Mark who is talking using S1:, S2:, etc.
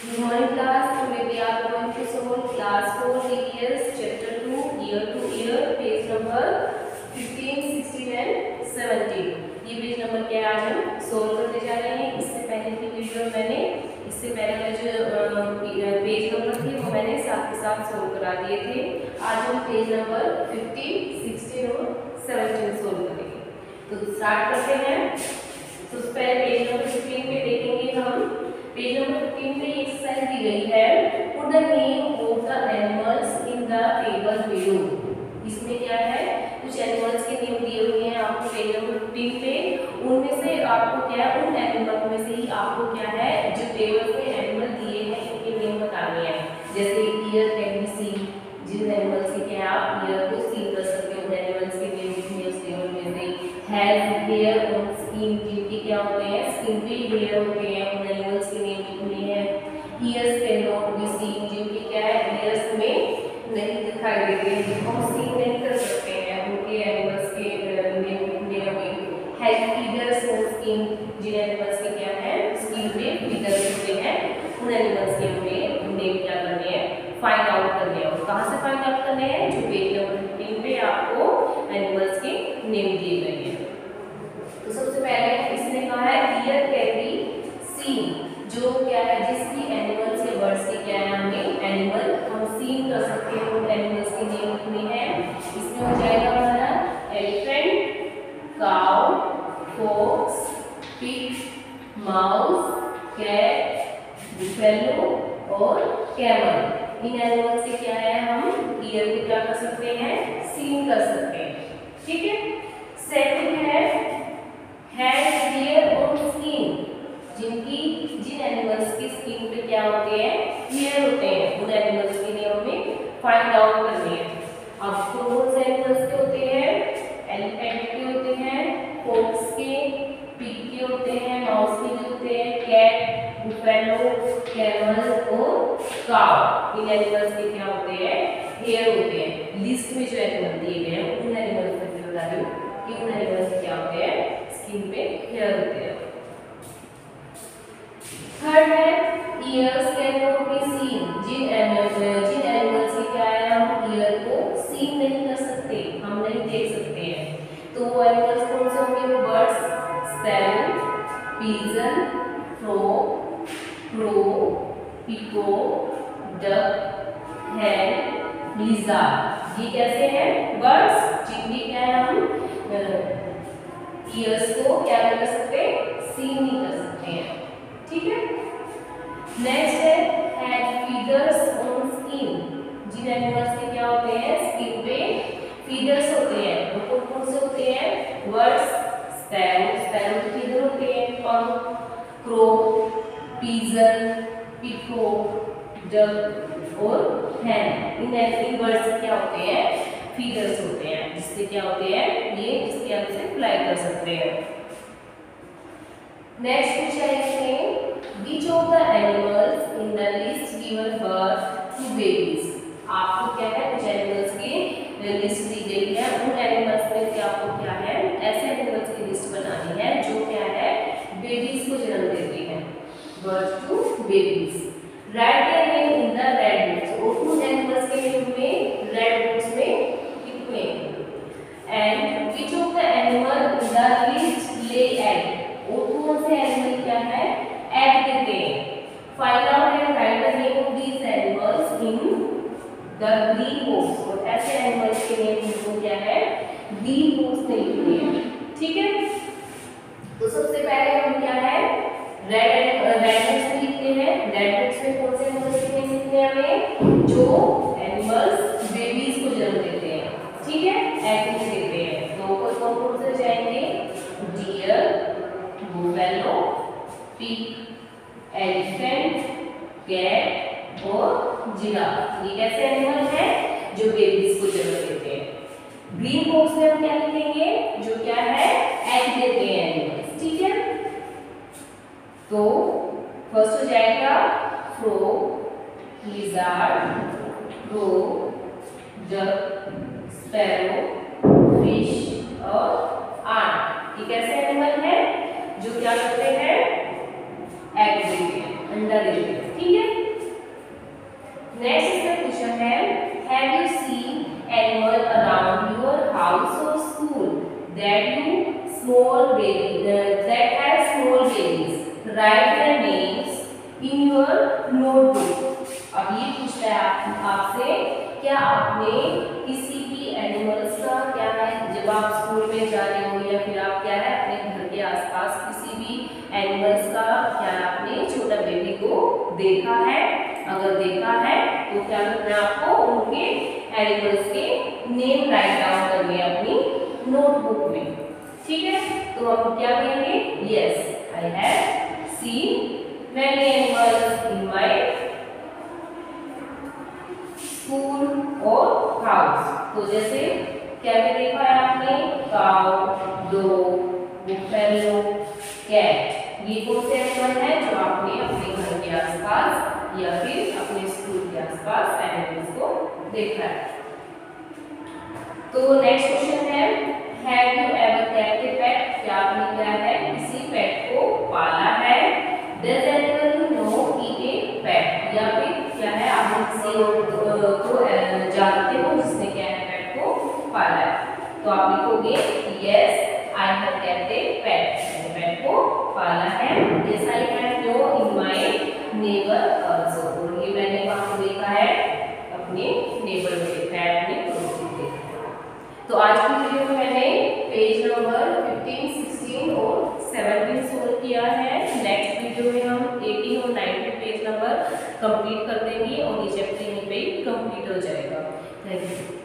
S1: Good morning class. Today we are going to solve class 4 EVS chapter 2 year to year page number 15, 16 and 17. ये page number क्या आज हम solve करने जा रहे हैं। इससे पहले की वीडियो मैंने इससे पहले का जो पेज नंबर थे वो मैंने साथ के साथ सोल्व करा दिए थे। आज हम पेज नंबर 15, 16 और 17 सोल्व करेंगे। तो स्टार्ट करते हैं। तो पहले पेज नंबर 15 पे देखेंगे हम। पेज नंबर 15 पे एक्सरसाइज दी गई है, put the name of the animals in the table below. इसमें क्या है, कुछ एनिमल्स के नेम दिए हुए हैं आपको पेज नंबर 15 पे। उनमें से आपको क्या है, उन एनिमल में से ही आपको क्या है, जो टेबल पे एनिमल दिए हैं उनके नेम बताने हैं। जैसे ईयर कैन बी सीन, जिन एनिमल्स के क्या आप ईयर को सीन कर सकते हो, एनिमल्स के नेम लिखने उस टेबल में से। हैज हेयर ऑन स्किन, जिनके क्या होते हैं, स्किन पे हेयर होते हैं, उन एनिमल्स के नेम लिखने हैं। Ears can not be seen, जिनके क्या है, ईयर्स में नहीं दिखाई देते हैं, जिनको हम सीन नहीं कर सकते हैं, उनके एनिमल्स के नेम लिखने हमें। हैज फीदर्स ऑन स्किन, जिन एनिमल्स के क्या है, स्किन पे फीदर्स होते हैं, उन एनिमल्स के हमें नेम क्या करने हैं, फाइंड आउट करने हैं। और कहाँ से फाइंड आउट करने हैं, जो पेज नंबर 15 पे आपको एनिमल्स के नेम दिए गए हैं। तो सबसे पहले इसने कहा है ईयर कैन बी सीन, जो क्या है, जिसकी एनिमल्स या बर्ड्स के क्या है, हमें एनिमल हम सीन कर सकते हैं, उन एनिमल्स के नेम लिखने हैं। इसमें हो जाएगा हमारा elephant, cow, fox, pig, mouse, cat, buffalo और कैमल। इन एनिमल्स के क्या है, हम ईयर को क्या कर सकते हैं, सीन कर सकते हैं। ठीक है। सेकंड है हैज हेयर ऑन स्किन, जिन एनिमल्स की स्किन पे क्या होते हैं, हेयर होते हैं, उन एनिमल्स के लिए हमें फाइंड आउट करनी है। अब कौन से एनिमल्स के होते हैं, एलिफेंट के होते हैं, फॉक्स के, पिग के होते हैं, माउस के भी होते हैं, कैट, बुफेलो, कैमल और काउ। इन एनिमल्स के क्या होते हैं, हेयर होते हैं। लिस्ट में जो एनिमल दिए गए हैं उन एनिमल्स में बता रही हूँ कि उन एनिमल्स के क्या होते हैं, स्किन पे हेयर होते हैं। थर्ड है ears can not be seen, जिन एनिमल्स की क्या है, हम ईयर को सीन नहीं कर सकते, हम नहीं देख सकते हैं। तो वो एनिमल्स कौन से होंगे, वो birds, sparrow, pigeon, frog, crow, पिको, डक, हैन, लिज़ार्ड। ये कैसे हैं, बर्ड्स, जिनकी क्या है, हम ईयर्स को क्या नहीं कर सकते, सीन नहीं कर सकते हैं। ठीक है। नेक्स्ट है हैज फीदर्स ऑन स्किन, जिन एनिमल्स के क्या होते हैं, स्किन पे फीदर्स होते हैं। वो कौन से होते हैं, बर्ड्स, स्पैरो, स्पैरो के फीदर होते हैं, और क्रो, पिजन, पिको, डक और हैन। इन बर्ड्स के क्या होते हैं, फीदर्स होते हैं, जिससे क्या होते हैं, ये इसके अंदर से फ्लाई कर सकते हैं। नेक्स्ट पूछा है इसमें which of the animals in the list given birth to babies। आपको क्या है, कुछ एनिमल्स की लिस्ट दी गई है, उन एनिमल्स में से आपको क्या है, ऐसे एनिमल्स की लिस्ट बनानी है जो क्या है, बेबीज को जन्म देते हैं, birth to babies. Write their name in the red books, और उन एनिमल्स के नेम में रेड बुक्स में लिखने। And which of the animal in the list lay egg, और कौन से एनिमल क्या है, एग देते हैं। Find out and write the name of these animals in the green box, और ऐसे एनिमल्स के नेम इनको क्या है, ग्रीन बॉक्स में लिखने हैं। ठीक है। तो सबसे पहले हम क्या है, रेड बॉक्स में लिखते हैं। रेड बॉक्स में कौन से एनिमल्स के नेम लिखने हैं हमें, जो एनिमल्स बेबीज को जन्म देते हैं। ठीक है, एग देते हैं। तो कौन से जाएंगे, deer, buffalo, pig, elephant, cat और जिराफ। ये कैसे एनिमल है, जो बेबीज को जन्म देते हैं। ग्रीन बॉक्स में हम क्या लिखेंगे, जो क्या है, एग देते हैं एनिमल्स। ठीक है। तो फर्स्ट हो जाएगा frog, lizard, crow, duck, sparrow, fish और आंट। ये कैसे एनिमल है, जो क्या करते हैं, एग देते हैं, अंडा देते हैं, ठीक है। नेक्स्ट इसका क्वेश्चन है, have you seen animal around your house और school that you small baby that has small babies, write their names in your notebook. अब ये पूछता है आपसे, क्या आपने किसी भी एनिमल्स का क्या है, जब आप स्कूल में जा रहे हो या फिर आप क्या है अपने घर के आसपास किसी भी एनिमल्स का क्या आपने छोटा बेबी को देखा है? अगर देखा है तो क्या करना है आपको, उनके एनिमल्स के नेम राइट डाउन करने अपनी नोटबुक में, ठीक है। तो हम क्या कहेंगे, yes I have seen many animals in my school और हाउस। तो जैसे क्या क्या देखा है आपने, काऊ, डॉग, बुफेलो, कैट, ये कौन से एनिमल है जो आपने अपने घर के आसपास या फिर अपने स्कूल के आसपास एनिमल्स को देखा है। तो नेक्स्ट क्वेश्चन है, have you ever kept a pet, क्या आपने क्या है किसी पेट को पाला है? Does anyone know he a pet, या फिर क्या है आप किसी को जानते हो जिसने क्या है पेट को पाला है? तो आप लिखोगे yes I have kept a pet, मैंने पेट को पाला है। Yes I have know in my neighbour also, और ये मैंने कहाँ देखा है, अपने नेबर में देखा है, अपने पड़ोस में देखा है। तो आज की वीडियो में मैंने पेज नंबर 15, 16 और 17 सोल्व किया है। नेक्स्ट वीडियो में हम 18 और 19 पेज नंबर कंप्लीट कर देंगे और ये चैप्टर यहीं पे कंप्लीट हो जाएगा। Thank you.